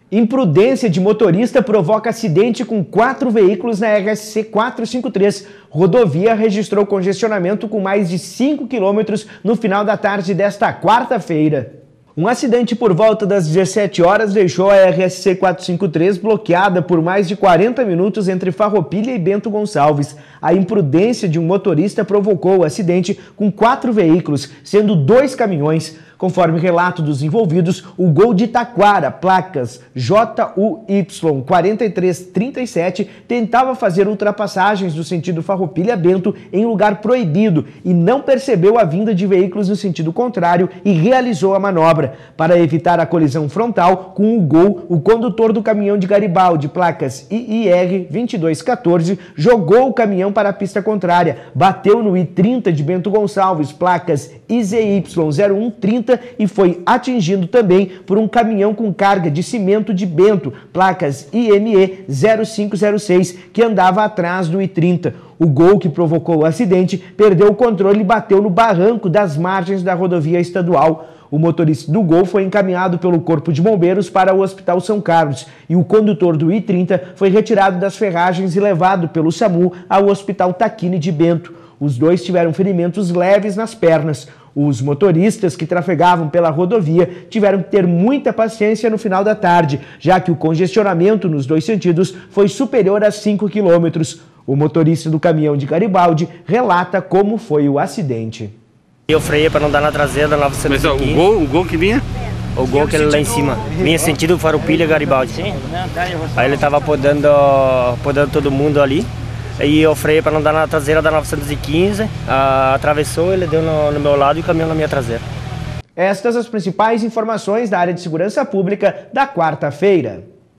Imprudência de motorista provoca acidente com 4 veículos na RSC 453. Rodovia registrou congestionamento com mais de 5 quilômetros no final da tarde desta quarta-feira. Um acidente por volta das 17 horas deixou a RSC 453 bloqueada por mais de 40 minutos entre Farroupilha e Bento Gonçalves. A imprudência de um motorista provocou o acidente com 4 veículos, sendo 2 caminhões. Conforme relato dos envolvidos, o Gol de Taquara, placas JUY 4337, tentava fazer ultrapassagens no sentido Farroupilha-Bento em lugar proibido e não percebeu a vinda de veículos no sentido contrário e realizou a manobra. Para evitar a colisão frontal com o Gol, o condutor do caminhão de Garibaldi, placas IIR 2214, jogou o caminhão para a pista contrária, bateu no I-30 de Bento Gonçalves, placas IZY 0130, e foi atingido também por um caminhão com carga de cimento de Bento, placas IME 0506, que andava atrás do I-30. O Gol que provocou o acidente perdeu o controle e bateu no barranco das margens da rodovia estadual. O motorista do Gol foi encaminhado pelo Corpo de Bombeiros para o Hospital São Carlos e o condutor do I-30 foi retirado das ferragens e levado pelo SAMU ao Hospital Taquini de Bento. Os dois tiveram ferimentos leves nas pernas. Os motoristas que trafegavam pela rodovia tiveram que ter muita paciência no final da tarde, já que o congestionamento nos dois sentidos foi superior a 5 quilômetros. O motorista do caminhão de Garibaldi relata como foi o acidente. Eu freiei para não dar na traseira da 915. Mas o Gol que vinha? O Gol que ele lá em cima. Vinha sentido Farroupilha e Garibaldi. Aí ele estava podando todo mundo ali. E eu freiei para não dar na traseira da 915, atravessou, ele deu no meu lado e o caminhão na minha traseira. Estas as principais informações da área de segurança pública da quarta-feira.